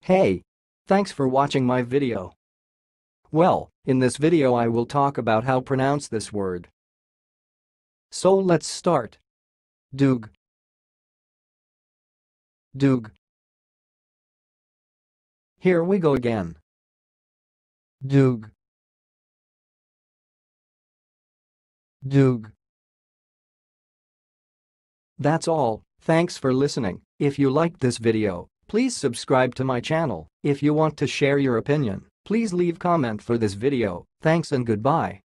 Hey! Thanks for watching my video. Well, in this video I will talk about how pronounce this word. So let's start. Dugue. Dugue. Here we go again. Dugue. Dugue. That's all, thanks for listening. If you liked this video, please subscribe to my channel. If you want to share your opinion, please leave comment for this video. Thanks and goodbye.